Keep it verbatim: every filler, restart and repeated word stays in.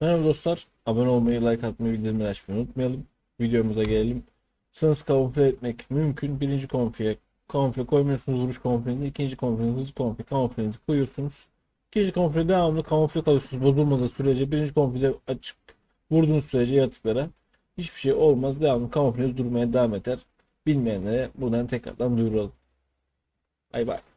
Merhaba dostlar. Abone olmayı, like atmayı, bildirimleri açmayı unutmayalım. Videomuza gelelim. Sınırsız kamufle etmek mümkün. Birinci konfiye kamufle koymuyorsunuz vuruş konfliğinde. İkinci konfiye hızlı konfiye kamuflenizi koyuyorsunuz. İkinci konfiye devamlı kamufle kalıyorsunuz. Bozulmadığı sürece birinci konfiye açıp vurduğunuz sürece yaratıklara hiçbir şey olmaz. Devamlı kamufleniz durmaya devam eder. Bilmeyenlere buradan tekrardan duyuralım. Bay bay.